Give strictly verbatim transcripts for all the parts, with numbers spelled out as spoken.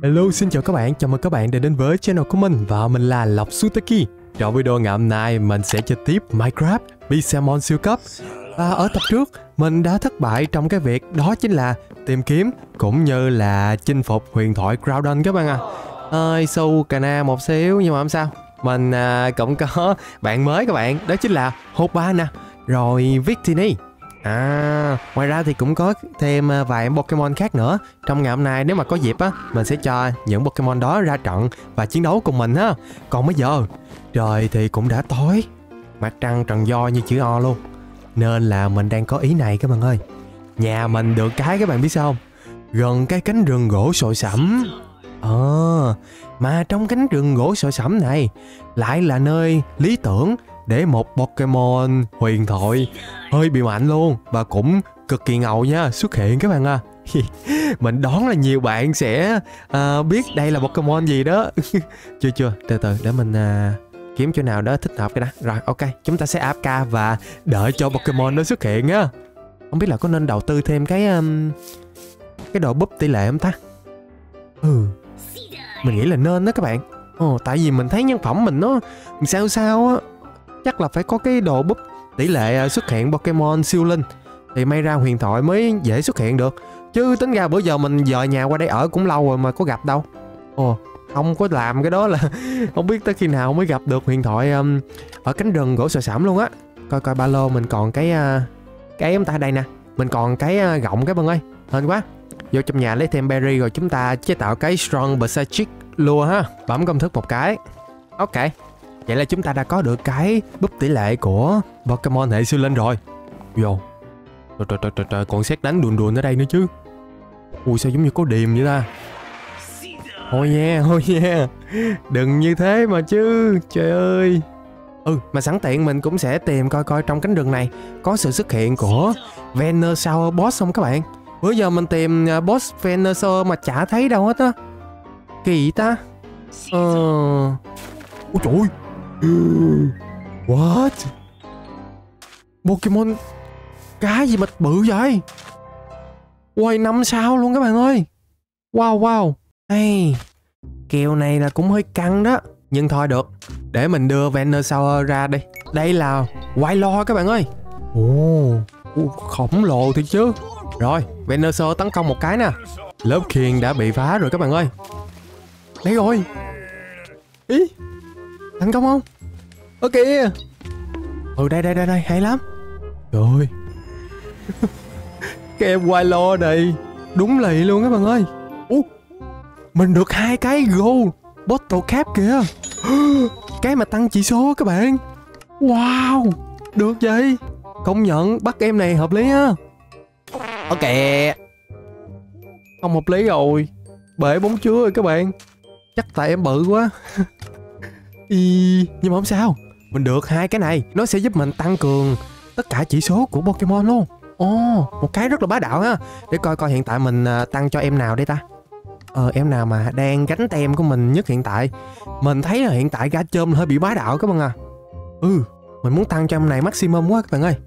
Hello, xin chào các bạn, chào mừng các bạn đã đến với channel của mình và mình là Lộc Suteki. Trong video ngày hôm nay mình sẽ chơi tiếp Minecraft Pixelmon siêu cấp. Và ở tập trước mình đã thất bại trong cái việc đó chính là tìm kiếm cũng như là chinh phục huyền thoại Groudon các bạn à. Ơi sâu cà na một xíu nhưng mà không sao. Mình à, cũng có bạn mới các bạn, đó chính là Hoopa nè, rồi Victini. À, ngoài ra thì cũng có thêm vài Pokemon khác nữa. Trong ngày hôm nay nếu mà có dịp á, mình sẽ cho những Pokemon đó ra trận và chiến đấu cùng mình ha. Còn bây giờ, trời thì cũng đã tối, mặt trăng tròn vo như chữ O luôn. Nên là mình đang có ý này các bạn ơi. Nhà mình được cái các bạn biết sao không? Gần cái cánh rừng gỗ sồi sẫm. Ờ, à, mà trong cánh rừng gỗ sồi sẫm này lại là nơi lý tưởng để một Pokemon huyền thoại hơi bị mạnh luôn và cũng cực kỳ ngầu nha xuất hiện các bạn à. Mình đoán là nhiều bạn sẽ uh, biết đây là Pokemon gì đó. Chưa chưa, từ từ để mình uh, kiếm chỗ nào đó thích hợp cái đó. Rồi ok, chúng ta sẽ a ép ca và đợi cho Pokemon nó xuất hiện á. Không biết là có nên đầu tư thêm cái um, cái độ búp tỷ lệ không ta? Ừ, mình nghĩ là nên đó các bạn. Ồ, tại vì mình thấy nhân phẩm mình nó sao sao á, chắc là phải có cái đồ búp tỷ lệ xuất hiện Pokemon siêu linh thì may ra huyền thoại mới dễ xuất hiện được. Chứ tính ra bữa giờ mình dời nhà qua đây ở cũng lâu rồi mà có gặp đâu. Ồ, không có làm cái đó là không biết tới khi nào mới gặp được huyền thoại um, ở cánh rừng gỗ sồi sẫm luôn á. Coi coi ba lô mình còn cái uh, cái em ta đây nè. Mình còn cái uh, gọng các bạn ơi. Hên quá. Vô trong nhà lấy thêm berry rồi chúng ta chế tạo cái strong psychic lure ha. Bấm công thức một cái. Ok. Vậy là chúng ta đã có được cái búp tỷ lệ của Pokemon hệ siêu linh rồi. Vô. Trời trời trời trời, trời. Còn xét đánh đùn đùn ở đây nữa chứ. Ui sao giống như có điềm vậy ta. Thôi nha, thôi nha. Đừng như thế mà chứ. Trời ơi. Ừ, mà sẵn tiện mình cũng sẽ tìm coi coi trong cánh rừng này có sự xuất hiện của Venusaur boss không các bạn. Bữa giờ mình tìm boss Venusaur mà chả thấy đâu hết á. Kỳ ta. Ờ... Ôi trời ơi. What? Pokemon cái gì mà bự vậy? Quay năm sao luôn các bạn ơi. Wow wow. Hey, kèo này là cũng hơi căng đó. Nhưng thôi được, để mình đưa Venusaur ra đi. Đây là Wailord các bạn ơi. Ồ, khổng lồ thiệt chứ. Rồi, Venusaur tấn công một cái nè. Lớp khiên đã bị phá rồi các bạn ơi. Đấy rồi. Ý, thành công không? Ok. Ừ đây đây đây đây, hay lắm. Trời ơi. Cái em Wailord này đúng lì luôn các bạn ơi. Ủa, mình được hai cái gold bottle cap kìa. Cái mà tăng chỉ số các bạn. Wow, được vậy. Công nhận bắt em này hợp lý á. Ok. Không hợp lý rồi. Bể bóng chứa rồi các bạn. Chắc tại em bự quá. Ý, nhưng mà không sao. Mình được hai cái này, nó sẽ giúp mình tăng cường tất cả chỉ số của Pokemon luôn. Ồ, oh, một cái rất là bá đạo ha. Để coi coi hiện tại mình uh, tăng cho em nào đây ta. Ờ, em nào mà đang gánh tem của mình nhất hiện tại. Mình thấy là hiện tại Garchomp hơi bị bá đạo các bạn à. Ừ, mình muốn tăng cho em này maximum quá các bạn ơi.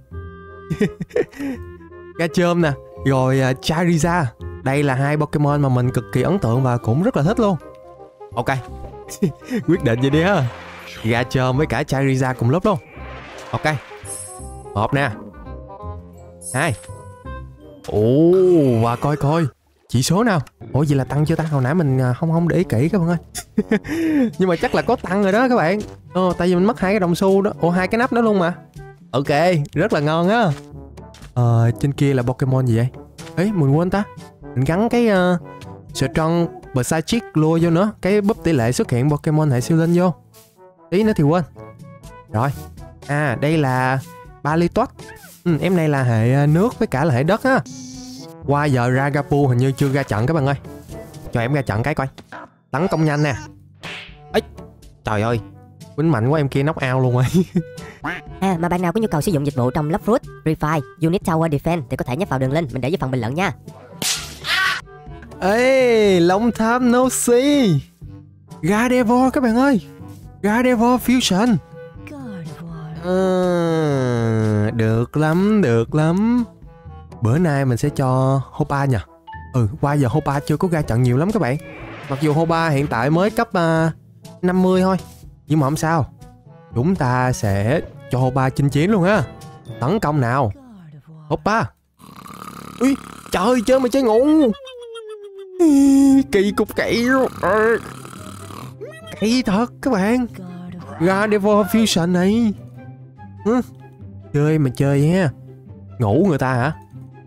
Garchomp nè, rồi uh, Charizard. Đây là hai Pokemon mà mình cực kỳ ấn tượng và cũng rất là thích luôn. Ok. Quyết định vậy đi ha. Garchomp với cả Charizard cùng lúc luôn. Ok. Một nè. Hai. Ồ, và coi coi chỉ số nào. Ủa vậy là tăng chưa ta? Hồi nãy mình không không để ý kỹ các bạn ơi. Nhưng mà chắc là có tăng rồi đó các bạn. Ồ, tại vì mình mất hai cái đồng xu đó. Ủa hai cái nắp đó luôn mà. Ok, rất là ngon á. Ờ, trên kia là Pokemon gì vậy? Ấy, mình quên ta. Mình gắn cái uh, Strong Psychic lure vô nữa. Cái búp tỷ lệ xuất hiện Pokemon hệ siêu linh vô. Tí nữa thì quên. Rồi. À, đây là Balitoad. Ừ, em này là hệ nước với cả là hệ đất á. Qua giờ Ragapu hình như chưa ra trận các bạn ơi. Cho em ra trận cái coi. Tấn công nhanh nè. Ấy, trời ơi, quýnh mạnh quá em kia knock out luôn rồi. À, mà bạn nào có nhu cầu sử dụng dịch vụ trong Lockfruit, Refine, Unit Tower Defense thì có thể nhấp vào đường link mình để dưới phần bình luận nha. Ê, long time no see. Gardevoir các bạn ơi. Gardevoir Fusion. À, được lắm, được lắm. Bữa nay mình sẽ cho Hoopa nha. Ừ, qua giờ Hoopa chưa có ra trận nhiều lắm các bạn. Mặc dù Hoba hiện tại mới cấp uh, năm mươi thôi, nhưng mà không sao. Chúng ta sẽ cho Hoba chinh chiến luôn ha. Tấn công nào Hoba. Ui trời ơi, chơi mà chơi ngủ. Kỳ cục kỵ. Kỳ thật các bạn. Gardevoir Fusion này. ừ. Chơi mà chơi ha. Ngủ người ta hả?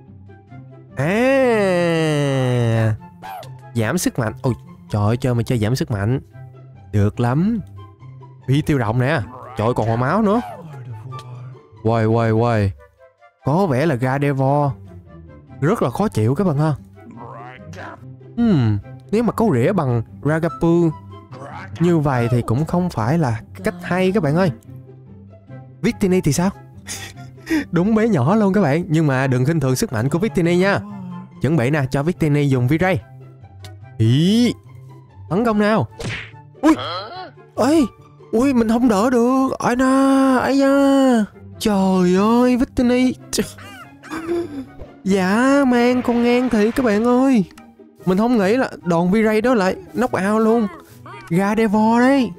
À, giảm sức mạnh. Ôi trời ơi, chơi mà chơi giảm sức mạnh. Được lắm. Phi tiêu động nè. Trời ơi, còn hồi máu nữa. Quay quay quay. Có vẻ là Gardevoir rất là khó chịu các bạn ha. Hmm, nếu mà cấu rỉa bằng Ragapu như vậy thì cũng không phải là cách hay các bạn ơi. Victini thì sao? Đúng bé nhỏ luôn các bạn. Nhưng mà đừng khinh thường sức mạnh của Victini nha. Chuẩn bị nè, cho Victini dùng V-Ray. Ý, tấn công nào. Ui, ơi, ui mình không đỡ được. Ai na, ai da. Trời ơi, Victini. Dạ man con ngang thiệt các bạn ơi. Mình không nghĩ là đòn V-Ray đó lại knock out luôn Gardevoir đấy.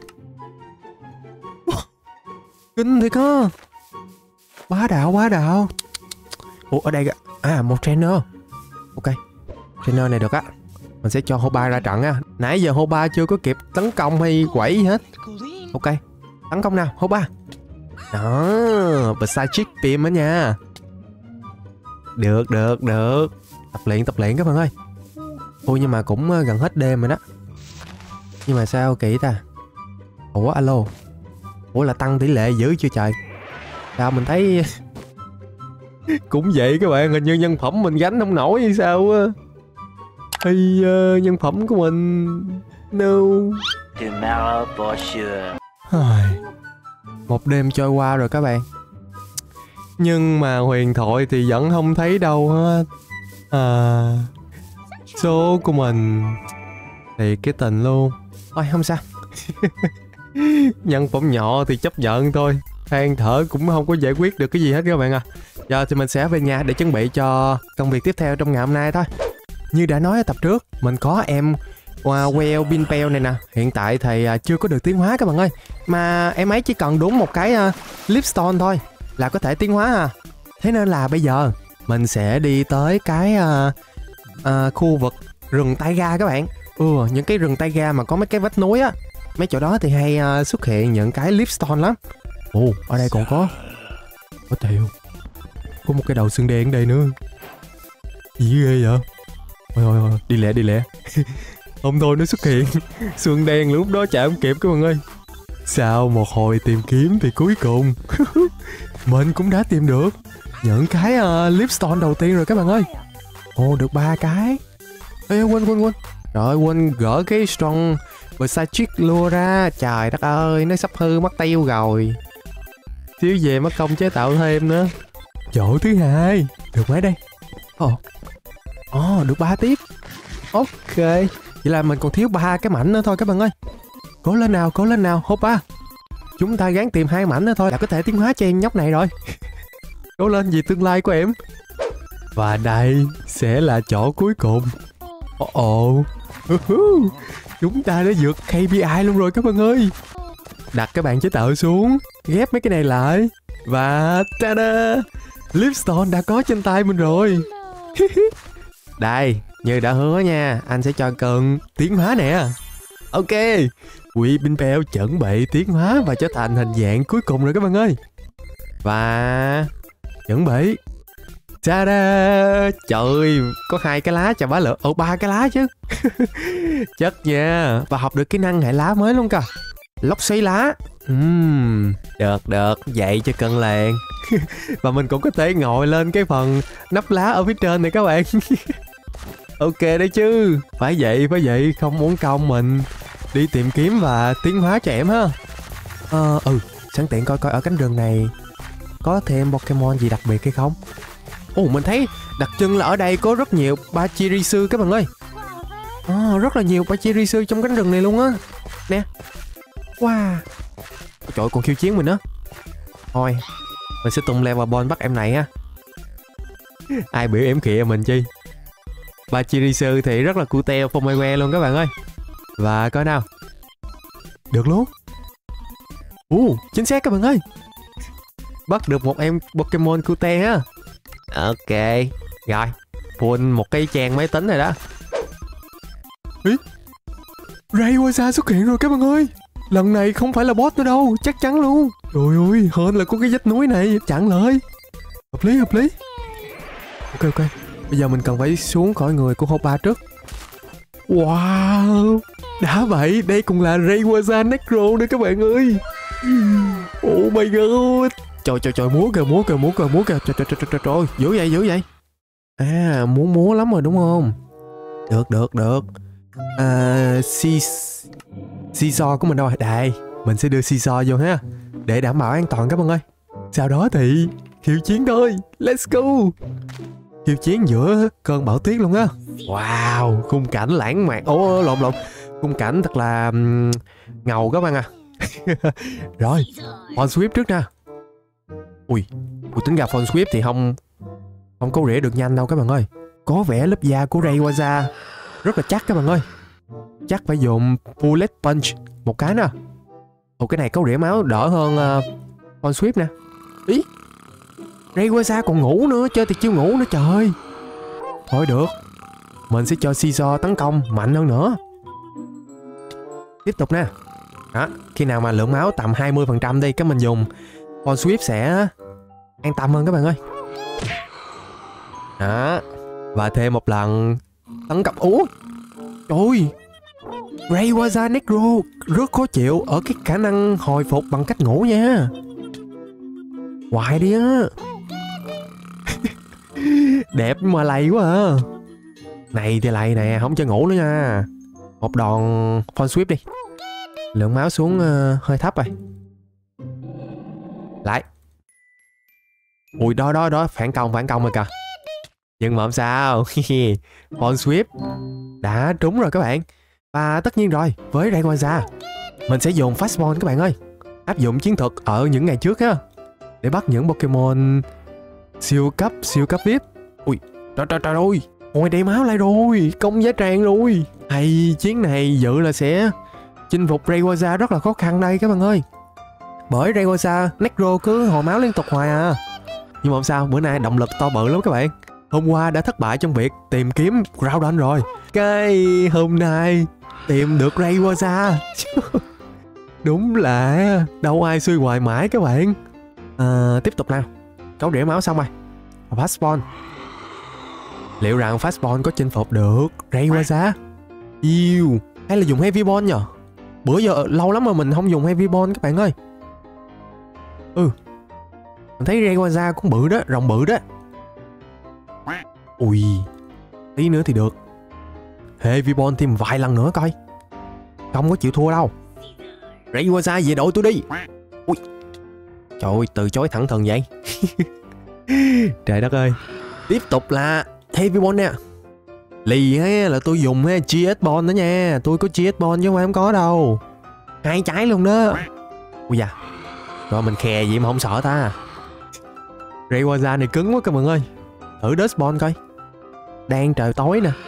Kinh thiệt ha. Bá đạo bá đạo. Ủa ở đây à, một trainer. Ok, trainer này được á. Mình sẽ cho Hoba ra trận á. Nãy giờ Hoba chưa có kịp tấn công hay quẩy gì hết. Ok, tấn công nào Hoba. Đó, Psychic Beam á nha. Được được được. Tập luyện tập luyện các bạn ơi. Ôi nhưng mà cũng gần hết đêm rồi đó. Nhưng mà sao kỳ ta. Ủa alo. Ủa là tăng tỷ lệ dữ chưa trời. Sao mình thấy cũng vậy các bạn. Hình như nhân phẩm mình gánh không nổi hay sao á. Hay uh, nhân phẩm của mình. No. Tomorrow for sure. Một đêm trôi qua rồi các bạn. Nhưng mà huyền thoại thì vẫn không thấy đâu hết. À, số của mình thì cái tình luôn. Ôi không sao. Nhân phẩm nhỏ thì chấp nhận thôi. Than thở cũng không có giải quyết được cái gì hết các bạn à. Giờ thì mình sẽ về nhà để chuẩn bị cho công việc tiếp theo trong ngày hôm nay thôi. Như đã nói ở tập trước, mình có em uh, Well Binpel này nè. Hiện tại thì uh, chưa có được tiến hóa các bạn ơi. Mà em ấy chỉ cần đúng một cái uh, Lipstone thôi là có thể tiến hóa à. Thế nên là bây giờ mình sẽ đi tới cái uh, uh, khu vực rừng taiga các bạn. Ừ, những cái rừng taiga mà có mấy cái vách núi á. Mấy chỗ đó thì hay uh, xuất hiện những cái Lipstone lắm. Ồ, ở đây còn có. Có tiêu. Có một cái đầu xương đen ở đây nữa. Gì ghê vậy? Ôi ôi ôi, đi lẹ đi lẹ. Không thôi nó xuất hiện xương đen lúc đó chạy không kịp các bạn ơi. Sau một hồi tìm kiếm thì cuối cùng mình cũng đã tìm được những cái uh, Lipstone đầu tiên rồi các bạn ơi. Ồ, được ba cái. Ê, quên quên quên. Rồi quên gỡ cái Strong Psychic lua ra. Trời đất ơi, nó sắp hư mất tiêu rồi. Xíu về mất công chế tạo thêm nữa. Chỗ thứ hai. Được mấy đây? Ồ, Ồ được ba tiếp. Ok, vậy là mình còn thiếu ba cái mảnh nữa thôi các bạn ơi. Cố lên nào, cố lên nào, Hoba. Chúng ta gắng tìm hai mảnh nữa thôi là có thể tiến hóa cho em nhóc này rồi. Cố lên vì tương lai của em. Và đây sẽ là chỗ cuối cùng. Ồ ồ. Chúng ta đã vượt ca pê i luôn rồi các bạn ơi. Đặt cái bàn chế tạo xuống, ghép mấy cái này lại. Và ta-da, Lipstone đã có trên tay mình rồi. Đây, như đã hứa nha, anh sẽ cho cần tiến hóa nè. Ok, Quỷ Binpel chuẩn bị tiến hóa và trở thành hình dạng cuối cùng rồi các bạn ơi. Và chuẩn bị. Ta-da, trời, có hai cái lá chà bá lửa. Ồ, ba cái lá chứ. Chất nha. Và học được kỹ năng hệ lá mới luôn kìa. Lốc xoáy lá. uhm, Được được, vậy cho cân làng. Và mình cũng có thể ngồi lên cái phần nắp lá ở phía trên này các bạn. Ok đấy chứ. Phải vậy, phải vậy, không muốn công mình đi tìm kiếm và tiến hóa cho em ha. Ờ, ừ, sẵn tiện coi coi ở cánh rừng này có thêm Pokemon gì đặc biệt hay không. Ồ, mình thấy đặc trưng là ở đây có rất nhiều Pachirisu các bạn ơi. À, rất là nhiều Pachirisu trong cánh rừng này luôn á. Nè. Wow. Trời ơi, còn khiêu chiến mình nữa. Thôi, mình sẽ tung level ball bắt em này ha. Ai biểu em khịa mình chi. Pachirisu thì rất là cute Fomewe luôn các bạn ơi. Và coi nào. Được luôn. Ồ, chính xác các bạn ơi. Bắt được một em Pokemon cute á. Ok. Rồi, full một cái trang máy tính rồi đó. Ý, Rayquaza xuất hiện rồi các bạn ơi. Lần này không phải là boss nữa đâu, chắc chắn luôn. Trời ơi, hên là có cái vách núi này chặn lời. Hợp lý, hợp lý. Ok, ok. Bây giờ mình cần phải xuống khỏi người của Hoppa trước. Wow, đã vậy, đây cũng là Rayquaza Necro nữa các bạn ơi. Oh my god. Trời trời trời, múa kìa, múa kìa, múa kìa, múa kìa. Trời trời trời trời trời, dữ vậy, dữ vậy. À, muốn múa lắm rồi đúng không? Được, được, được. À, si... Seesaw của mình đâu rồi? Đây, mình sẽ đưa Seesaw vô ha, để đảm bảo an toàn các bạn ơi. Sau đó thì khiêu chiến thôi. Let's go. Khiêu chiến giữa cơn bão tuyết luôn á. Wow, khung cảnh lãng mạn. Ồ, lộn lộn. Khung cảnh thật là um, ngầu các bạn à. Rồi, Phone Sweep trước nè. Ui, ui, tính ra Phone Sweep thì không Không có rỉa được nhanh đâu các bạn ơi. Có vẻ lớp da của Rayquaza rất là chắc các bạn ơi. Chắc phải dùng Bullet Punch một cái nè. Ồ, cái này có rỉa máu đỡ hơn uh, Phone Sweep nè. Ý, Rayquaza còn ngủ nữa, chơi thì chiêu ngủ nữa trời ơi. Thôi được, mình sẽ cho Seesaw tấn công mạnh hơn nữa. Tiếp tục nè. Đó, khi nào mà lượng máu tầm hai mươi phần trăm đi, cái mình dùng Phone Sweep sẽ an tâm hơn các bạn ơi. Đó, và thêm một lần tấn công. Ủa, trời ơi, Rayquaza Necro rất khó chịu ở cái khả năng hồi phục bằng cách ngủ nha. Hoài đi á. Đẹp mà lầy quá à. Này thì lầy nè, không cho ngủ nữa nha. Một đòn Phone Sweep đi. Lượng máu xuống uh, hơi thấp rồi. Lại. Ui, đó đó đó, phản công phản công rồi kìa. Nhưng mà không sao. Phone Sweep đã trúng rồi các bạn. Và tất nhiên rồi, với Rayquaza mình sẽ dùng Fastball các bạn ơi. Áp dụng chiến thuật ở những ngày trước á, để bắt những Pokemon siêu cấp, siêu cấp vê i pê. Ui, trời trời trời ơi, hồi đầy máu lại rồi, công giá tràn rồi. Hay, chiến này dự là sẽ chinh phục Rayquaza rất là khó khăn đây các bạn ơi. Bởi Rayquaza Necro cứ hồi máu liên tục hoài à. Nhưng mà không sao, bữa nay động lực to bự lắm các bạn. Hôm qua đã thất bại trong việc tìm kiếm Groudon rồi, cái hôm nay tìm được Rayquaza. Đúng là đâu ai suy hoài mãi các bạn. À, tiếp tục nào. Cấu rỉa máu xong rồi. Fastball. Liệu rằng Fastball có chinh phục được Rayquaza? Yêu, hay là dùng Heavy Ball nhờ? Bữa giờ lâu lắm mà mình không dùng Heavy Ball các bạn ơi. Ừ, mình thấy Rayquaza cũng bự đó, rồng bự đó. Ui, tí nữa thì được. Heavy Ball thêm vài lần nữa coi. Không có chịu thua đâu. Rayquaza về đội tôi đi. Ui, trời ơi, từ chối thẳng thừng vậy. Trời đất ơi. Tiếp tục là Heavy Ball nè. Lì á là tôi dùng giê ét Ball đó nha. Tôi có giê ét Ball chứ không phải không có đâu. Hai trái luôn đó. Ui da. Rồi mình khè gì mà không sợ ta. Rayquaza này cứng quá các bạn ơi. Thử Dust Ball coi. Đang trời tối nè.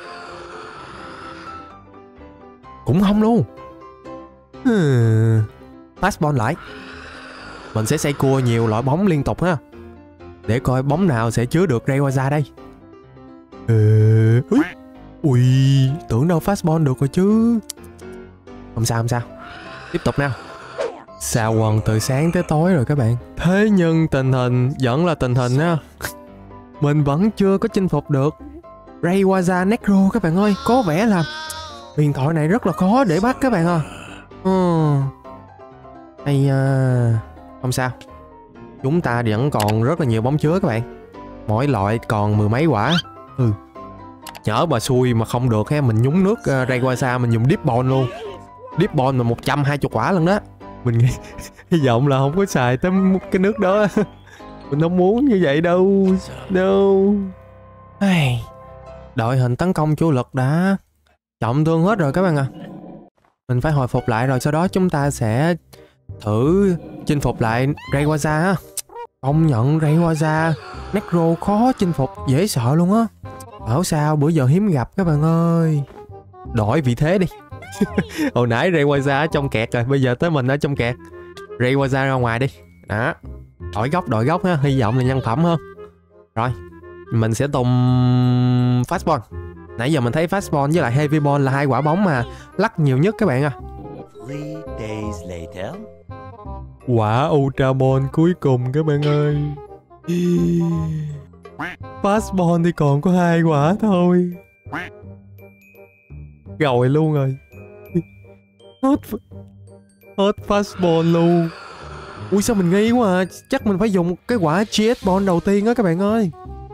Cũng không luôn. hmm. Fastball lại. Mình sẽ xây cua nhiều loại bóng liên tục ha, để coi bóng nào sẽ chứa được Rayquaza đây. Ừ. Ui, tưởng đâu Fastball được rồi chứ. Không sao, không sao. Tiếp tục nào. Sao quần từ sáng tới tối rồi các bạn. Thế nhưng tình hình vẫn là tình hình á. Mình vẫn chưa có chinh phục được Rayquaza Necro các bạn ơi. Có vẻ là huyền thoại này rất là khó để bắt các bạn à. Ừ. Hay à, không sao. Chúng ta vẫn còn rất là nhiều bóng chứa các bạn. Mỗi loại còn mười mấy quả. Ừ. Nhỡ bà xui mà không được ha, mình nhúng nước uh, Rayquaza mình dùng Deep Ball luôn. Deep Ball mà một trăm hai mươi quả lần đó. Mình nghĩ hy vọng là không có xài tới cái nước đó. Mình không muốn như vậy đâu. Đâu. Hey. Đội hình tấn công chủ lực đã trọng thương hết rồi các bạn à. Mình phải hồi phục lại rồi sau đó chúng ta sẽ thử chinh phục lại Rayquaza á. Công nhận Rayquaza Necro khó chinh phục dễ sợ luôn á. Bảo sao bữa giờ hiếm gặp các bạn ơi. Đổi vị thế đi. Hồi nãy Rayquaza ở trong kẹt rồi, bây giờ tới mình ở trong kẹt. Rayquaza ra ngoài đi. Đó. Đổi góc, đổi góc ha, hy vọng là nhân phẩm hơn. Rồi, mình sẽ tung Fastball. Nãy giờ mình thấy Fastball với lại Heavy Ball là hai quả bóng mà lắc nhiều nhất các bạn à. Three days later. Quả Ultra Ball cuối cùng các bạn ơi. Fastball thì còn có hai quả thôi. Rồi luôn rồi. Hết Hết Fastball luôn. Ui sao mình nghi quá à. Chắc mình phải dùng cái quả giê ét Ball đầu tiên á các bạn ơi.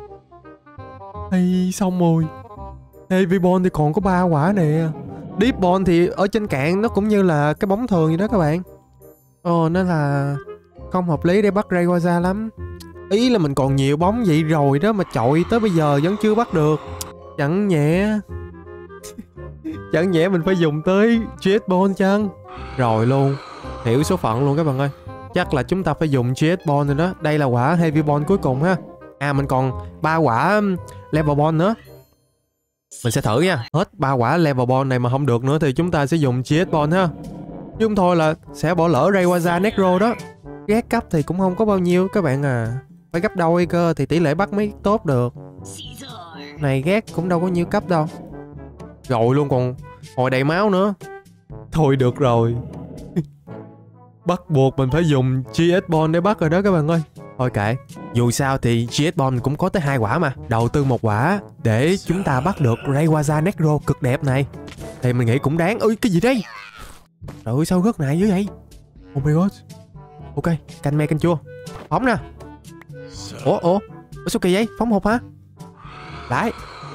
Hay xong rồi. Heavy Ball thì còn có ba quả nè. Deep Ball thì ở trên cạn nó cũng như là cái bóng thường vậy đó các bạn. Ồ nó là không hợp lý để bắt Rayquaza lắm. Ý là mình còn nhiều bóng vậy rồi đó mà chọi tới bây giờ vẫn chưa bắt được. Chẳng nhẹ Chẳng nhẽ mình phải dùng tới giê ét Ball chăng? Rồi luôn. Hiểu số phận luôn các bạn ơi. Chắc là chúng ta phải dùng giê ét Ball rồi đó. Đây là quả Heavy Ball cuối cùng ha. À mình còn ba quả Level Ball nữa. Mình sẽ thử nha. Hết ba quả Level Ball này mà không được nữa thì chúng ta sẽ dùng giê ét Ball ha. Chứ không thôi là sẽ bỏ lỡ Rayquaza Necro đó. Ghét cấp thì cũng không có bao nhiêu các bạn à. Phải gấp đôi cơ thì tỷ lệ bắt mới tốt được. Này ghét cũng đâu có nhiêu cấp đâu. Rồi luôn còn hồi đầy máu nữa. Thôi được rồi. Bắt buộc mình phải dùng giê ét Ball để bắt rồi đó các bạn ơi. Thôi kệ. Dù sao thì giê ét Ball cũng có tới hai quả mà. Đầu tư một quả để chúng ta bắt được Rayquaza Necro cực đẹp này. Thì mình nghĩ cũng đáng. Ơi cái gì đây? Trời ơi sao gất này dữ vậy? Oh my god. Ok, canh me canh chua. Phóng nè. Ủa ủa Ủa sao kỳ vậy? Phóng hộp hả? Đấy.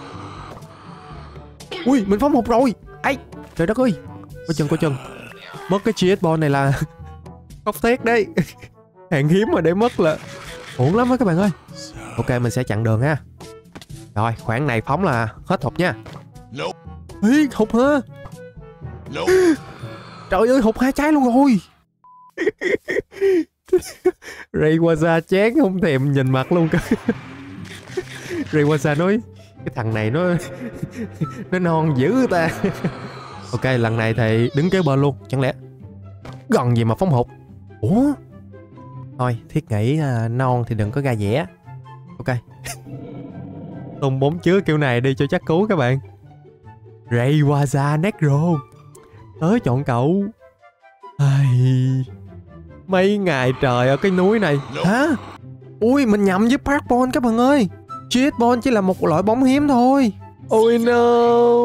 Ui mình phóng hộp rồi. Ấy trời đất ơi. Có chân có chân. Mất cái giê ét Ball này là khóc thét đấy. Hàng hiếm mà để mất là uổng lắm á các bạn ơi. Ok mình sẽ chặn đường ha. Rồi khoảng này phóng là hết hộp nha. Ê hộp hả? Trời ơi hụt hai trái luôn rồi. Rayquaza chán không thèm nhìn mặt luôn cả. Rayquaza nói cái thằng này nó nó non dữ ta. Ok lần này thì đứng kế bên luôn. Chẳng lẽ gần gì mà phóng hụt. Ủa thôi thiết nghĩ uh, non thì đừng có ra vẻ. Ok. Tung bóng chứa kiểu này đi cho chắc cứu các bạn. Rayquaza Necro tới chọn cậu. Ai... Mấy ngày trời ở cái núi này. Hả? Ui mình nhầm với Park Ball các bạn ơi. giê ét Ball chỉ là một loại bóng hiếm thôi. Ôi no.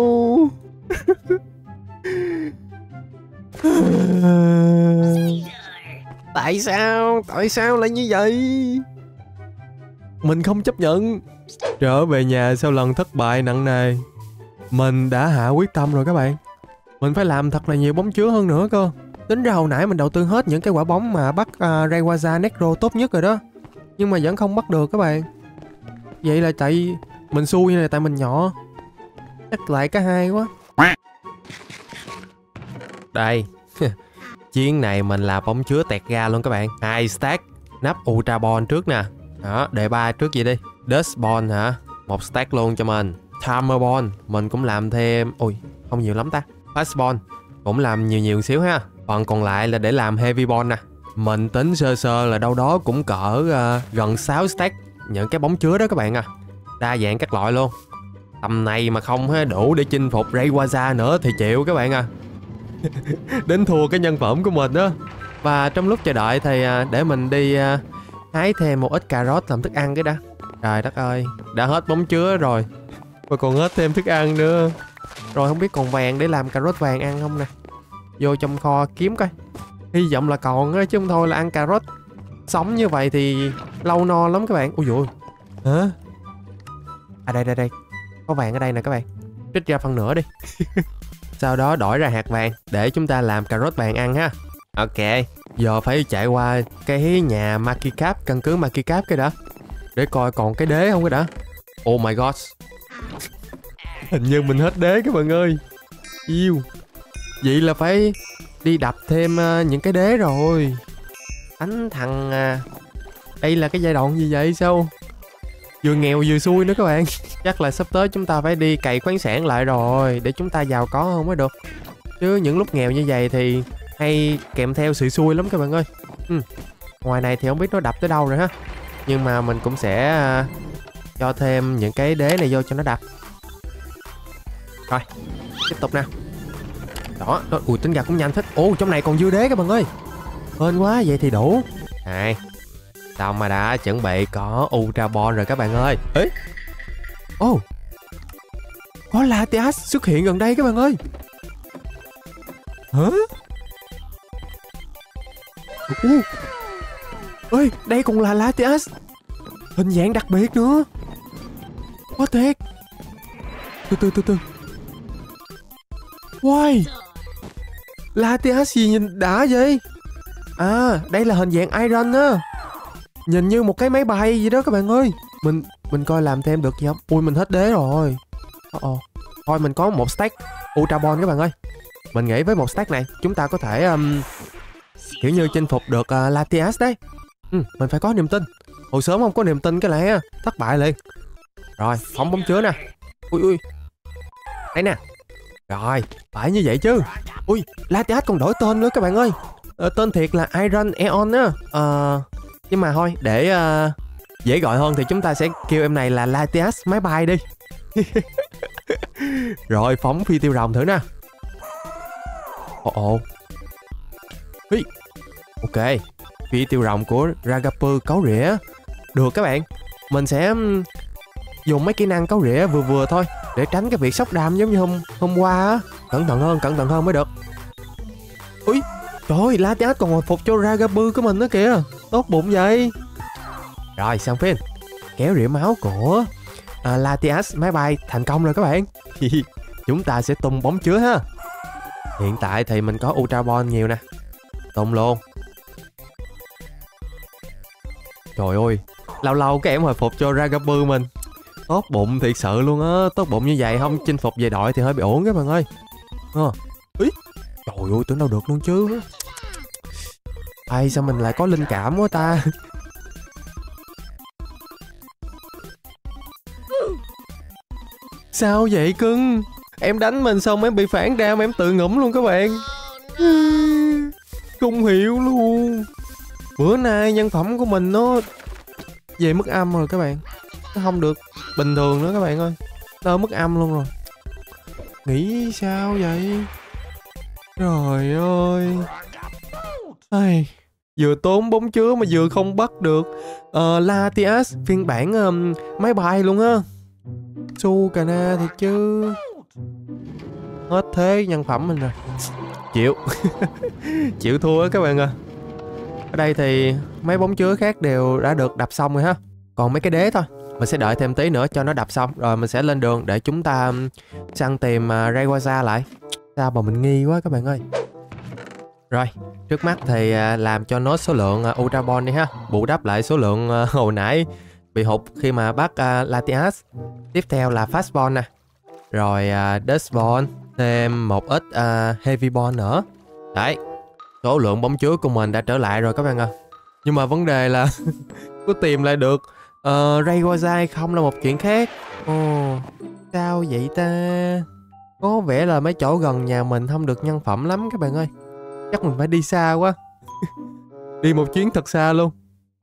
Tại sao? Tại sao lại như vậy? Mình không chấp nhận. Trở về nhà sau lần thất bại nặng nề, mình đã hạ quyết tâm rồi các bạn. Mình phải làm thật là nhiều bóng chứa hơn nữa cơ. Tính ra hồi nãy mình đầu tư hết những cái quả bóng mà bắt uh, Rayquaza Necro tốt nhất rồi đó. Nhưng mà vẫn không bắt được các bạn. Vậy là tại mình xui hay là tại mình nhỏ? Chắc lại cả hai quá. Đây. Chiến này mình là bóng chứa tẹt ga luôn các bạn. Hai stack nắp Ultra Ball trước nè. Đó, đề ba trước vậy đi. Dust Ball hả? Một stack luôn cho mình. Timer Ball mình cũng làm thêm. Ui, không nhiều lắm ta. Fast Ball cũng làm nhiều nhiều xíu ha. Phần còn lại là để làm Heavy Ball nè. Mình tính sơ sơ là đâu đó cũng cỡ uh, gần sáu stack những cái bóng chứa đó các bạn à. Đa dạng các loại luôn. Tầm này mà không ha, đủ để chinh phục Rayquaza nữa thì chịu các bạn à. Đến thua cái nhân phẩm của mình đó. Và trong lúc chờ đợi thì uh, để mình đi uh, hái thêm một ít cà rốt làm thức ăn cái đã. Trời đất ơi, đã hết bóng chứa rồi và còn hết thêm thức ăn nữa. Rồi không biết còn vàng để làm cà rốt vàng ăn không nè. Vô trong kho kiếm coi. Hy vọng là còn á, chứ không thôi là ăn cà rốt sống như vậy thì lâu no lắm các bạn. Ui dồi. Hả? À đây đây đây. Có vàng ở đây nè các bạn. Trích ra phân nửa đi. Sau đó đổi ra hạt vàng để chúng ta làm cà rốt vàng ăn ha. Ok. Giờ phải chạy qua cái nhà Makicap, căn cứ Makicap cái đã. Để coi còn cái đế không cái đã. Oh my god. Hình như mình hết đế các bạn ơi. Yêu. Vậy là phải đi đập thêm uh, những cái đế rồi. Đánh thằng uh, đây là cái giai đoạn gì vậy sao? Vừa nghèo vừa xui nữa các bạn. Chắc là sắp tới chúng ta phải đi cày khoáng sản lại rồi để chúng ta giàu có không mới được. Chứ những lúc nghèo như vậy thì hay kèm theo sự xui lắm các bạn ơi. ừ. Ngoài này thì không biết nó đập tới đâu rồi ha. Nhưng mà mình cũng sẽ uh, cho thêm những cái đế này vô cho nó đập. Rồi, tiếp tục nè. Đó, đó. Ui, tính ra cũng nhanh thích. Ồ, trong này còn dư đế các bạn ơi. Hên quá, vậy thì đủ. Này, xong mà đã chuẩn bị có Ultra Ball rồi các bạn ơi. Ê, ồ, có Latias xuất hiện gần đây các bạn ơi. Hả? Uh. Ơi, đây còn là Latias, hình dạng đặc biệt nữa. Quá thiệt. Từ từ từ từ. Wow, Latias gì nhìn đã vậy. À, đây là hình dạng Iron á. Nhìn như một cái máy bay gì đó các bạn ơi. Mình mình coi làm thêm được gì không? Ui, mình hết đế rồi. Ồ, thôi mình có một stack Ultra Ball các bạn ơi. Mình nghĩ với một stack này chúng ta có thể um, kiểu như chinh phục được uh, Latias đấy. ừ, Mình phải có niềm tin. Hồi sớm không có niềm tin cái này thất bại liền. Rồi, phóng bóng chứa nè. Ui ui, đây nè. Rồi, phải như vậy chứ. Ui, Latias còn đổi tên nữa các bạn ơi. ờ, Tên thiệt là Iron Aeon á. Ờ, nhưng mà thôi, để uh, dễ gọi hơn thì chúng ta sẽ kêu em này là Latias máy bay đi. Rồi, phóng phi tiêu rồng thử nè. Ồ ồ. Hi. Ok, phi tiêu rồng của Ragapu cấu rỉa. Được các bạn. Mình sẽ dùng mấy kỹ năng cấu rỉa vừa vừa thôi, để tránh cái việc sốc đam giống như hôm hôm qua á. Cẩn thận hơn, cẩn thận hơn mới được. Úi, trời ơi, Latias còn hồi phục cho Ragapu của mình nữa kìa. Tốt bụng vậy. Rồi, xong phim kéo rỉa máu của à, Latias máy bay thành công rồi các bạn. Chúng ta sẽ tung bóng chứa ha. Hiện tại thì mình có Ultra Ball nhiều nè. Tung luôn. Trời ơi, lâu lâu cái em hồi phục cho Ragapu mình. Tốt bụng thiệt sự luôn á. Tốt bụng như vậy không chinh phục về đội thì hơi bị ổn các bạn ơi. à. Ý, trời ơi, tưởng đâu được luôn chứ. Ai, sao mình lại có linh cảm quá ta. Sao vậy cưng? Em đánh mình xong em bị phản đam, em tự ngủm luôn các bạn. Không hiểu luôn. Bữa nay nhân phẩm của mình nó về mức âm rồi các bạn. Nó không được bình thường nữa các bạn ơi. Nó ở mức âm luôn rồi. Nghĩ sao vậy? Trời ơi. Ai, vừa tốn bóng chứa mà vừa không bắt được uh, Latias phiên bản um, máy bay luôn á. Su cà na thiệt chứ. Hết thế nhân phẩm mình rồi. Chịu. Chịu thua á các bạn ơi. Ở đây thì mấy bóng chứa khác đều đã được đập xong rồi ha. Còn mấy cái đế thôi, mình sẽ đợi thêm tí nữa cho nó đập xong. Rồi mình sẽ lên đường để chúng ta săn tìm uh, Rayquaza lại. Sao mà mình nghi quá các bạn ơi. Rồi, trước mắt thì uh, làm cho nốt số lượng uh, Ultra Ball đi ha. Bù đắp lại số lượng uh, hồi nãy bị hụt khi mà bắt uh, Latias. Tiếp theo là Fast Ball nè. Rồi uh, Dust Ball. Thêm một ít uh, Heavy Ball nữa. Đấy, số lượng bóng chứa của mình đã trở lại rồi các bạn ơi. Nhưng mà vấn đề là có tìm lại được uh, Rayquaza hay không là một chuyện khác. Ồ, sao vậy ta? Có vẻ là mấy chỗ gần nhà mình không được nhân phẩm lắm các bạn ơi. Chắc mình phải đi xa quá. Đi một chuyến thật xa luôn.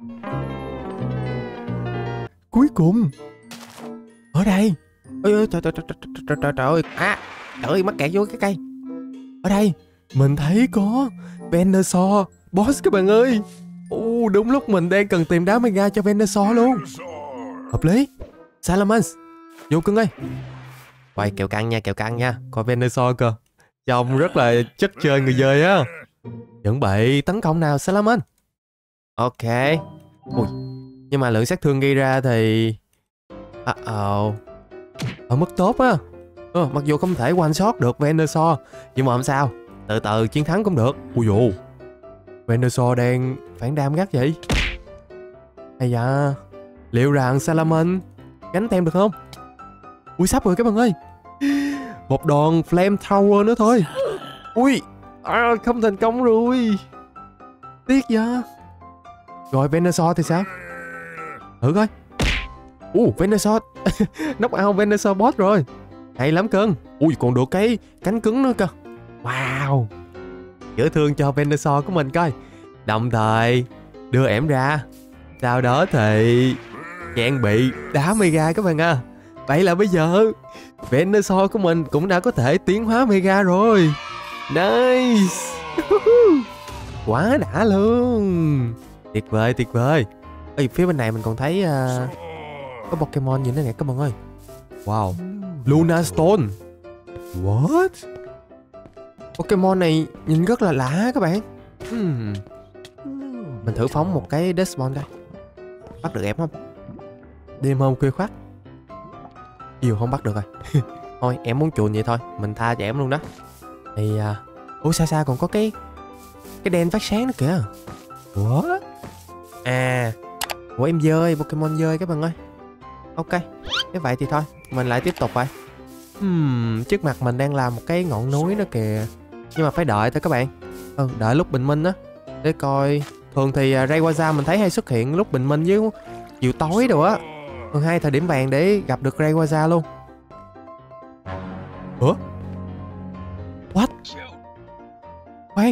Cuối cùng ở đây. Ôi ơi, trời trời trời trời trời trời ơi. À, trời ơi, mắc kẹt vô cái cây. Ở đây mình thấy có Venusaur boss các bạn ơi. Ồ, đúng lúc mình đang cần tìm đá mega cho Venusaur luôn. Hợp lý. Salamence, vô cưng ơi. Quay kẹo căng nha, kẹo căng nha. Coi Venusaur cơ. Trông rất là chất chơi người dơi á. Chuẩn bị tấn công nào Salamence. Ok. Ui, nhưng mà lượng sát thương gây ra thì uh oh, ở mức tốt á. ờ, Mặc dù không thể one shot được Venusaur, nhưng mà không sao, từ từ chiến thắng cũng được. Ui dồi, Venusaur đang phản đam gắt vậy. Hay da, liệu rằng Salamence gánh tem được không? Ui, sắp rồi các bạn ơi. Một đòn Flame Tower nữa thôi. Ui, à, không thành công rồi. Tiếc vậy. Rồi Venusaur thì sao? Thử coi. Ui, Venusaur. Knock out Venusaur boss rồi. Hay lắm cưng. Ui, còn được cái cánh cứng nữa cơ. Wow. Chữa thương cho Venusaur của mình coi. Đồng thời đưa ẻm ra. Sau đó thì trang bị đá Mega các bạn à. Vậy là bây giờ Venusaur của mình cũng đã có thể tiến hóa Mega rồi. Nice. Quá đã luôn. Tuyệt vời, tuyệt vời. Ê, phía bên này mình còn thấy uh, có Pokemon gì nữa nè các bạn ơi. Wow. Luna Stone. What? Pokemon này nhìn rất là lạ các bạn. hmm. Mình thử phóng một cái Desmond coi. Bắt được em không? Đêm hôm khuya khoắt. Yêu không bắt được rồi. Thôi em muốn chuồn vậy thôi, mình tha cho em luôn đó. Thì uh... ủa xa xa còn có cái Cái đèn phát sáng nữa kìa. Ủa? À. Ủa em dơi, Pokemon dơi các bạn ơi. Ok, nếu vậy thì thôi, mình lại tiếp tục vậy. Hmm, trước mặt mình đang làm một cái ngọn núi nữa kìa. Nhưng mà phải đợi thôi các bạn. Ừ, đợi lúc bình minh á. Để coi. Thường thì Rayquaza mình thấy hay xuất hiện lúc bình minh với chiều tối đồ á. Thường hai thời điểm vàng để gặp được Rayquaza luôn. Ủa? What? Khoan.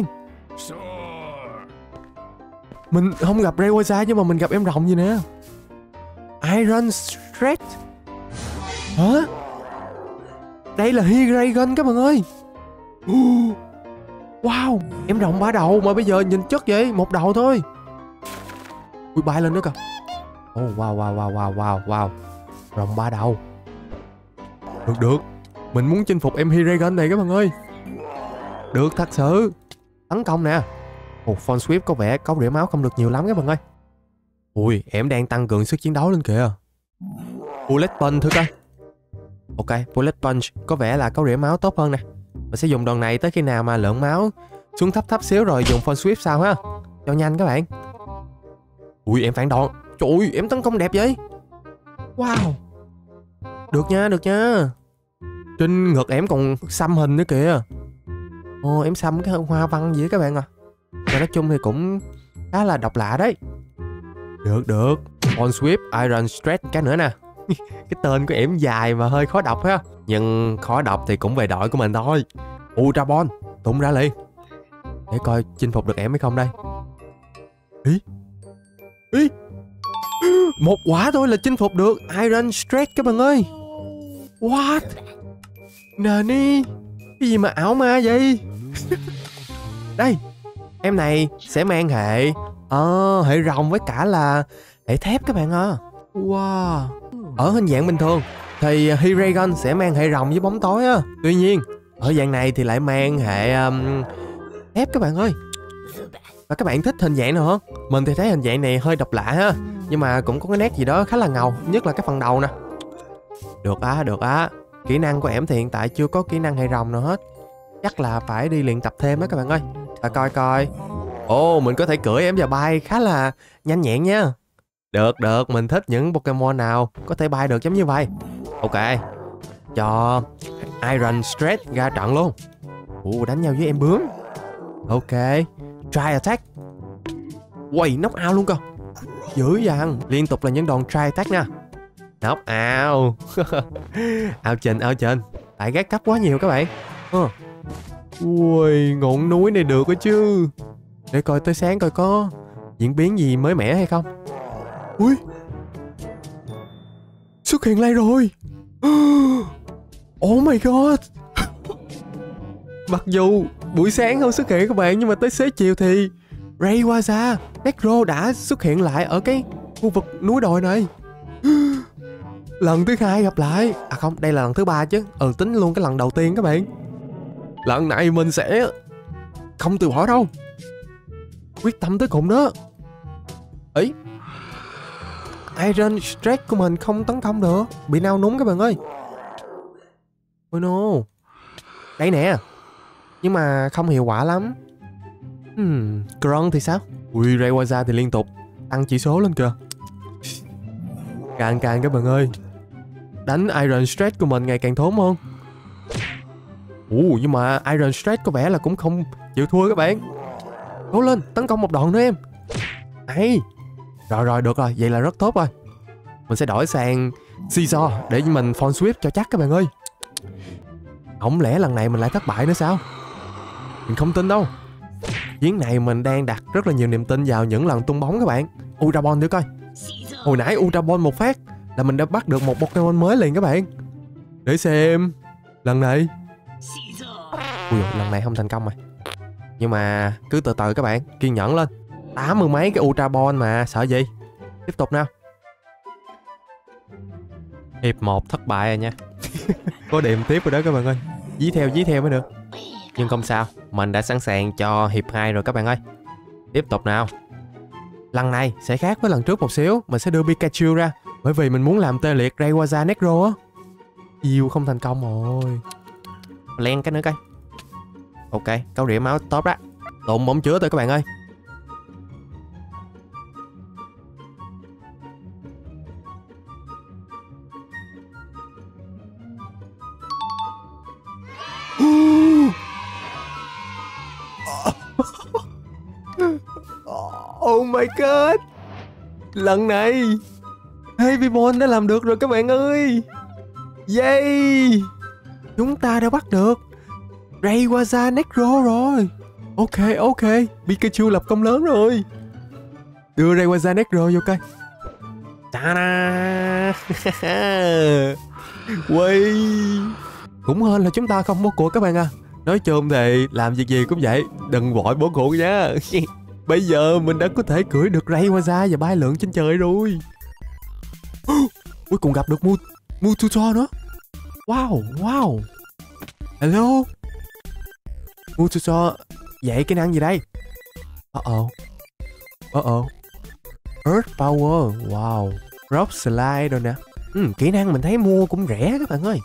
Mình không gặp Rayquaza nhưng mà mình gặp em rồng gì nè. Iron Stretch. Hả? Đây là Hiragon các bạn ơi. Wow, em rồng ba đầu mà bây giờ nhìn chất vậy, một đầu thôi. Ui, bay lên nữa kìa. Oh, wow, wow, wow, wow, wow, wow. Rồng ba đầu. Được, được. Mình muốn chinh phục em Hiragon này các bạn ơi. Được thật sự. Tấn công nè. Ồ, Phone Swift có vẻ có rỉa máu không được nhiều lắm các bạn ơi. Ui, em đang tăng cường sức chiến đấu lên kìa. Bullet Punch thử coi. Ok, Bullet Punch có vẻ là có rỉa máu tốt hơn nè. Mình sẽ dùng đòn này tới khi nào mà lượng máu xuống thấp thấp xíu rồi dùng Phone Swift sau ha. Cho nhanh các bạn. Ui, em phản đòn. Trời ơi, em tấn công đẹp vậy. Wow. Được nha, được nha. Trên ngực em còn xăm hình nữa kìa. Ồ, em xăm cái hoa văn gì đó các bạn à. Mà nói chung thì cũng khá là độc lạ đấy. Được, được. Phone Swift, Iron Stretch cái nữa nè. Cái tên của em dài mà hơi khó đọc ha. Nhưng khó đọc thì cũng về đội của mình thôi. Ultra Ball, tung ra liền. Để coi chinh phục được em hay không đây. Ý Ý một quả thôi là chinh phục được Iron Stretch các bạn ơi. What? Nani? Cái gì mà ảo ma vậy? Đây, em này sẽ mang hệ Ờ, hệ rồng với cả là hệ thép các bạn à. Wow. Ở hình dạng bình thường thì Hiragon sẽ mang hệ rồng với bóng tối á. Tuy nhiên ở dạng này thì lại mang hệ um, thép các bạn ơi. Và các bạn thích hình dạng nào không? Mình thì thấy hình dạng này hơi độc lạ ha. Nhưng mà cũng có cái nét gì đó khá là ngầu. Nhất là cái phần đầu nè. Được á, được á. Kỹ năng của em thì hiện tại chưa có kỹ năng hệ rồng nào hết. Chắc là phải đi luyện tập thêm á các bạn ơi. Và coi coi. Ồ, mình có thể cưỡi em và bay khá là nhanh nhẹn nha. Được, được, mình thích những Pokemon nào có thể bay được giống như vậy. Ok. Cho Iron Stretch ra trận luôn. Ồ, đánh nhau với em bướm. Ok. Try attack. Uầy, knock out luôn cơ. Dữ dằn. Liên tục là những đòn try attack nha. Knock out. Out trên, out trên. Tại gác cấp quá nhiều các bạn. uh. Ui, ngọn núi này được đó chứ. Để coi tới sáng coi có diễn biến gì mới mẻ hay không. Ui, xuất hiện lại rồi. Oh my god. Mặc dù buổi sáng không xuất hiện các bạn, nhưng mà tới xế chiều thì Rayquaza, Necro đã xuất hiện lại ở cái khu vực núi đồi này. Lần thứ hai gặp lại. À không, đây là lần thứ ba chứ. Ừ, tính luôn cái lần đầu tiên các bạn. Lần này mình sẽ không từ bỏ đâu. Quyết tâm tới cùng đó. Ấy, Iron Stretch của mình không tấn công được. Bị nao núng các bạn ơi. Oh no. Đây nè. Nhưng mà không hiệu quả lắm. Hmm, Grunt thì sao? Ui, Rayquaza thì liên tục tăng chỉ số lên kìa. Càng càng các bạn ơi. Đánh Iron Stretch của mình ngày càng thốn hơn. Ồ, nhưng mà Iron Stretch có vẻ là cũng không chịu thua các bạn. Cố lên, tấn công một đòn nữa em. Ấy. Rồi rồi, được rồi, vậy là rất tốt rồi. Mình sẽ đổi sang Scizor để mình Phone Swift cho chắc các bạn ơi. Không lẽ lần này mình lại thất bại nữa sao? Mình không tin đâu. Chuyến này mình đang đặt rất là nhiều niềm tin vào những lần tung bóng các bạn. Ultra Ball thử coi. Hồi nãy Ultra Ball một phát là mình đã bắt được một Pokemon mới liền các bạn. Để xem. Lần này. Ui dồi, lần này không thành công rồi. Nhưng mà cứ từ từ các bạn, kiên nhẫn lên. Tám mươi mấy cái Ultra Ball mà, sợ gì. Tiếp tục nào. Hiệp một thất bại rồi nha. Có điểm tiếp rồi đó các bạn ơi. Dí theo dí theo mới được. Nhưng không sao, mình đã sẵn sàng cho hiệp hai rồi các bạn ơi. Tiếp tục nào. Lần này sẽ khác với lần trước một xíu. Mình sẽ đưa Pikachu ra, bởi vì mình muốn làm tê liệt Rayquaza Necro á. Yêu không thành công rồi. Len cái nữa coi. Ok, câu điểm máu top đó. Tụng bóng chứa thôi các bạn ơi. Oh my god. Lần này Heavy Ball đã làm được rồi các bạn ơi. Yay. Chúng ta đã bắt được Rayquaza Necro rồi. Ok ok, Pikachu lập công lớn rồi. Đưa Rayquaza Necro vô coi. Ta-da. Quay. Cũng hên là chúng ta không bỏ cuộc các bạn à. Nói chung thì làm việc gì cũng vậy, đừng vội bỏ cuộc nha. Bây giờ mình đã có thể cưỡi được Rayquaza và bay lượn trên trời rồi. Cuối cùng gặp được Mu Mewtwo nữa. Wow, wow. Hello. Mewtwo, vậy cái năng gì đây? Uh-oh. Uh-oh. Earth Power, wow. Rock Slide rồi nè. Ừ, kỹ năng mình thấy mua cũng rẻ các bạn ơi.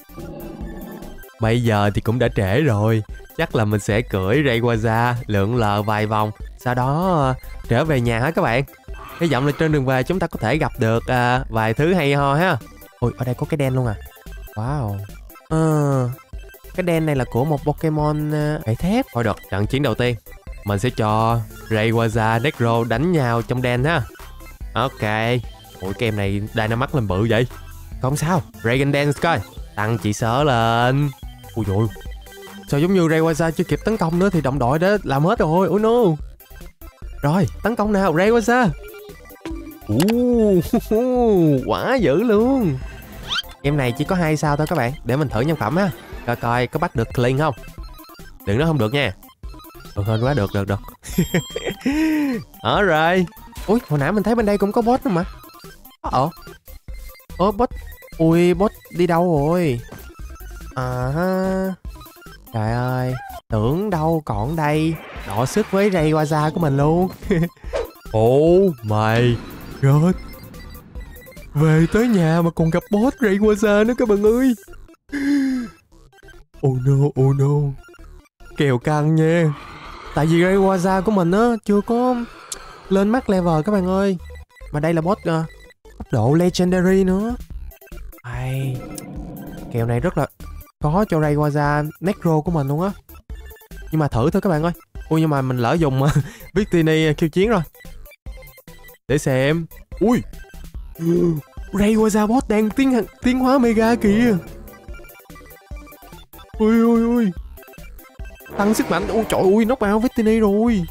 Bây giờ thì cũng đã trễ rồi. Chắc là mình sẽ cưỡi Rayquaza lượn lờ vài vòng, sau đó uh, trở về nhà hả các bạn. Hy vọng là trên đường về chúng ta có thể gặp được uh, vài thứ hay ho ha. Ôi, ở đây có cái đen luôn à. Wow. uh, Cái đen này là của một Pokemon uh, gậy thép. Thôi được, trận chiến đầu tiên mình sẽ cho Rayquaza Necro đánh nhau trong đen ha. Ok. Ủa cái em này Dynamax lên bự vậy. Không sao, Dragon Dance coi. Tăng chỉ sở lên. Ui dồi, sao giống như Rayquaza chưa kịp tấn công nữa thì đồng đội đã làm hết rồi. Ôi no. Rồi, tấn công nào Rayquaza. uh, Quả dữ luôn. Em này chỉ có hai sao thôi các bạn. Để mình thử nhân phẩm á, coi coi có bắt được clean không. Đừng nói không được nha. Được hơn quá, được được được. Ở rồi. Ui, hồi nãy mình thấy bên đây cũng có boss nữa mà. Ồ. Ơ boss. Ui, boss đi đâu rồi? À ha. Trời ơi, tưởng đâu còn đây. Đọ sức với Rayquaza của mình luôn. Oh my god. Về tới nhà mà còn gặp boss Rayquaza nữa các bạn ơi. Oh no, oh no. Kèo căng nha. Tại vì Rayquaza của mình á chưa có lên max level các bạn ơi. Mà đây là boss uh, cấp độ Legendary nữa. Ai, kèo này rất là khó cho Rayquaza Necro của mình luôn á. Nhưng mà thử thôi các bạn ơi. Ui nhưng mà mình lỡ dùng uh, Victini khiêu chiến rồi. Để xem. Ui, Rayquaza boss đang tiến tiến hóa mega kìa. Ui ui ui. Tăng sức mạnh. Ôi trời ơi, knock out Victini rồi.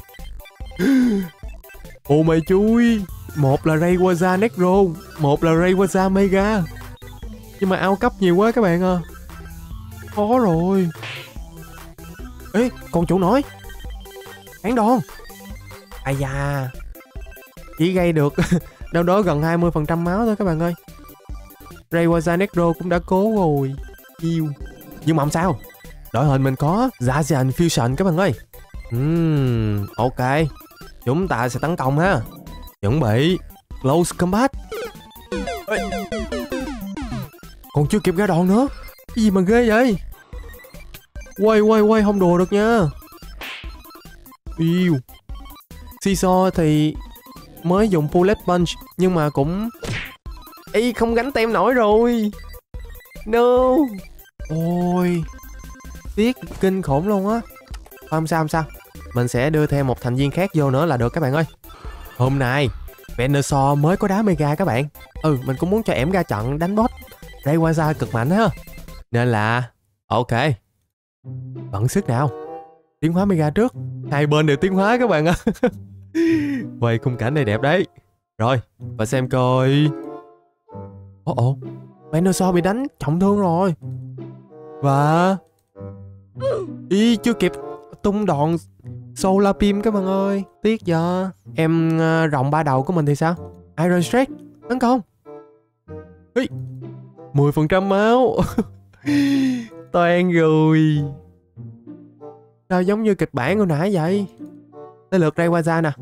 Ồ mày chui. Một là Rayquaza Necro, một là Rayquaza Mega. Nhưng mà ao cấp nhiều quá các bạn à. Khó rồi. Ê, còn chủ nói kháng đòn. Ai da. Chỉ gây được đâu đó gần hai mươi phần trăm máu thôi các bạn ơi. Rayquaza Necro cũng đã cố rồi. Yêu. Nhưng mà không sao, đội hình mình có Zacian Fusion các bạn ơi. Uhm, ok. Chúng ta sẽ tấn công ha. Chuẩn bị Close Combat. Ê, còn chưa kịp ra đòn nữa. Cái gì mà ghê vậy. Quay quay quay, không đùa được nha. Yêu. Seesaw thì mới dùng Bullet Punch, nhưng mà cũng Ý không gánh tem nổi rồi. No. Ôi, tiếc kinh khủng luôn á. Không sao không sao, mình sẽ đưa thêm một thành viên khác vô nữa là được các bạn ơi. Hôm nay Venusaur mới có đá Mega các bạn. Ừ, mình cũng muốn cho ẻm ra trận đánh boss Rayquaza cực mạnh ha. Nên là ok, bận sức nào. Tiến hóa Mega trước. Hai bên đều tiến hóa các bạn ạ. Quay khung cảnh này đẹp đấy. Rồi, và xem coi. Ồ ồ, Venusaur bị đánh trọng thương rồi. Và Ý chưa kịp tung đòn Solar Beam các bạn ơi. Tiếc giờ. Em uh, rồng ba đầu của mình thì sao? Iron Strike tấn công. Ý, mười phần trăm máu. Toan rồi. Sao giống như kịch bản hồi nãy vậy? Tới lượt Rayquaza nè.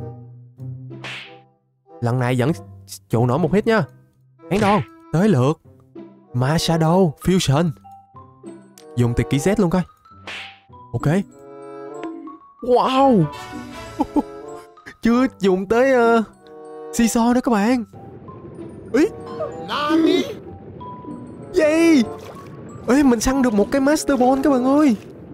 Lần này vẫn trụ nổi một hit nha. Hãy đòn. Tới lượt Masadow Fusion. Dùng tuyệt kỹ Z luôn coi. Ok. Wow. Chưa dùng tới uh, Seesaw nữa các bạn. Ý. Gì? Ê, mình săn được một cái Master Ball các bạn ơi.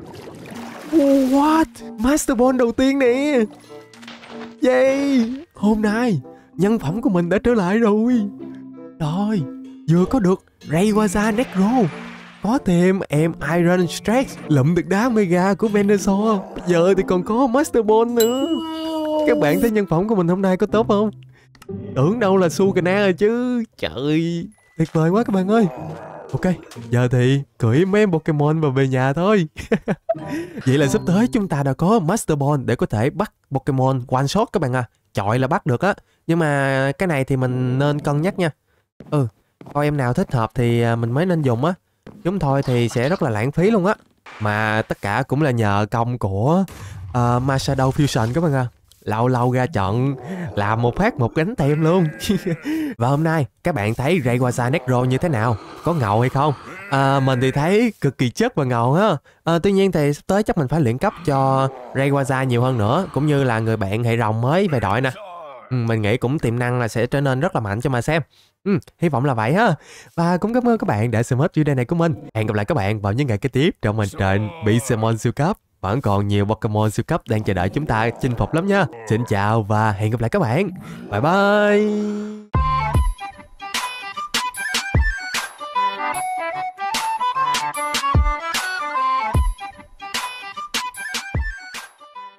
What? Master Ball đầu tiên nè. Yay. Hôm nay nhân phẩm của mình đã trở lại rồi. Rồi, vừa có được Rayquaza Necro, có thêm em Iron Strike, lụm được đá Mega của Venusaur. Bây giờ thì còn có Master Ball nữa. Các bạn thấy nhân phẩm của mình hôm nay có tốt không? Tưởng đâu là Sugana rồi chứ. Trời, tuyệt vời quá các bạn ơi. Ok, giờ thì cưỡi mấy em Pokemon và về nhà thôi. Vậy là sắp tới chúng ta đã có Master Ball để có thể bắt Pokemon one shot các bạn à. Chọi là bắt được á. Nhưng mà cái này thì mình nên cân nhắc nha. Ừ, coi em nào thích hợp thì mình mới nên dùng á. Chúng thôi thì sẽ rất là lãng phí luôn á. Mà tất cả cũng là nhờ công của uh, Masadow Fusion các bạn à. Lâu lâu ra trận làm một phát một gánh tem luôn. Và hôm nay các bạn thấy Rayquaza Necro như thế nào? Có ngầu hay không? À, mình thì thấy cực kỳ chất và ngầu ha. À, tuy nhiên thì sắp tới chắc mình phải luyện cấp cho Rayquaza nhiều hơn nữa. Cũng như là người bạn hệ rồng mới về đội nè. Ừ, mình nghĩ cũng tiềm năng là sẽ trở nên rất là mạnh cho mà xem. Ừ, hy vọng là vậy ha. Và cũng cảm ơn các bạn đã xem hết video này của mình. Hẹn gặp lại các bạn vào những ngày kế tiếp trong hành trình Pixelmon siêu cấp. Vẫn còn nhiều Pokemon siêu cấp đang chờ đợi chúng ta chinh phục lắm nha. Xin chào và hẹn gặp lại các bạn. Bye bye.